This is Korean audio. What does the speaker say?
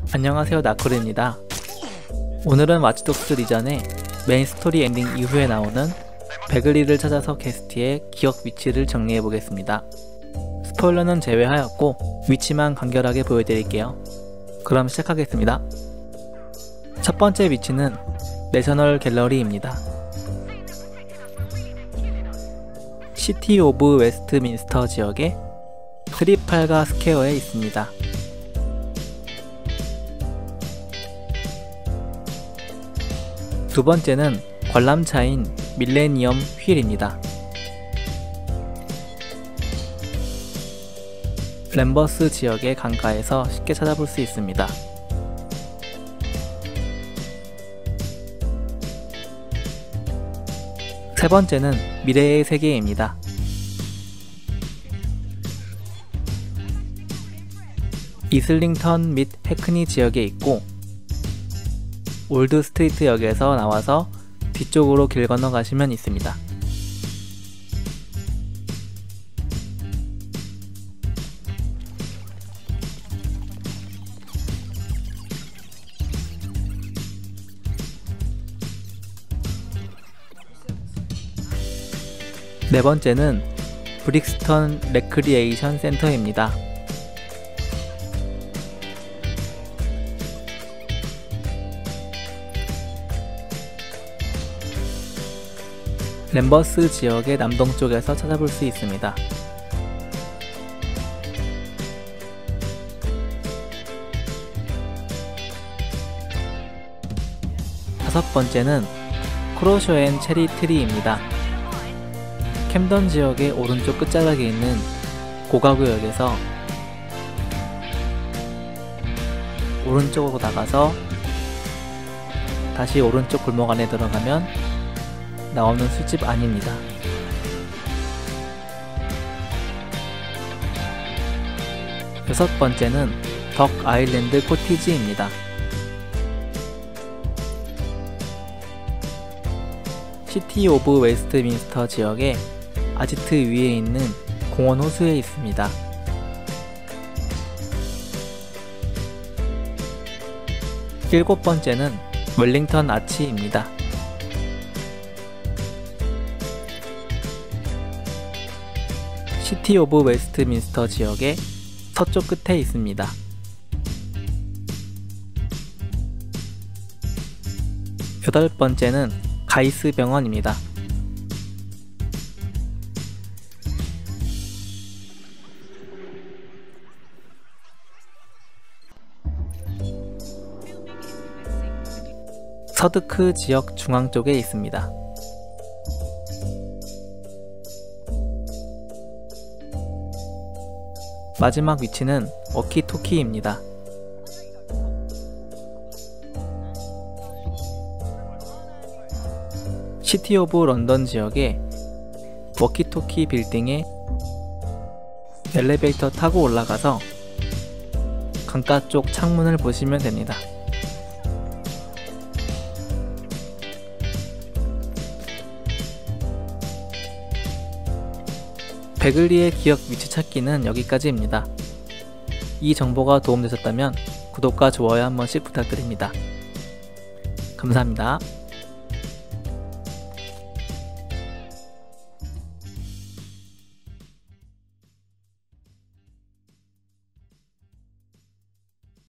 안녕하세요, 나쿠르입니다. 오늘은 와치독스 리전의 메인 스토리 엔딩 이후에 나오는 베글리를 찾아서 퀘스트의 기억 위치를 정리해보겠습니다. 스포일러는 제외하였고 위치만 간결하게 보여드릴게요. 그럼 시작하겠습니다. 첫 번째 위치는 내셔널 갤러리입니다. 시티 오브 웨스트민스터 지역의 트리팔가 스퀘어에 있습니다. 두 번째는 관람차인 밀레니엄 휠입니다. 램버스 지역의 강가에서 쉽게 찾아볼 수 있습니다. 세 번째는 미래의 세계입니다. 이슬링턴 및 해크니 지역에 있고 올드 스트리트 역에서 나와서 뒤쪽으로 길 건너가시면 있습니다. 네 번째는 브릭스턴 레크리에이션 센터입니다. 램버스 지역의 남동쪽에서 찾아볼 수 있습니다. 다섯 번째는 크로쇼 앤 체리 트리입니다. 캠던 지역의 오른쪽 끝자락에 있는 고가구역에서 오른쪽으로 나가서 다시 오른쪽 골목 안에 들어가면 나오는 술집 안입니다. 여섯 번째는 덕 아일랜드 코티지입니다. 시티 오브 웨스트민스터 지역의 아지트 위에 있는 공원 호수에 있습니다. 일곱 번째는 웰링턴 아치입니다. 시티 오브 웨스트민스터 지역의 서쪽 끝에 있습니다. 여덟 번째는 가이스 병원입니다. 서드크 지역 중앙 쪽에 있습니다. 마지막 위치는 워키토키입니다. 시티 오브 런던 지역의 워키토키 빌딩에 엘리베이터 타고 올라가서 강가 쪽 창문을 보시면 됩니다. 베글리의 기억 위치 찾기는 여기까지입니다. 이 정보가 도움되셨다면 구독과 좋아요 한 번씩 부탁드립니다. 감사합니다.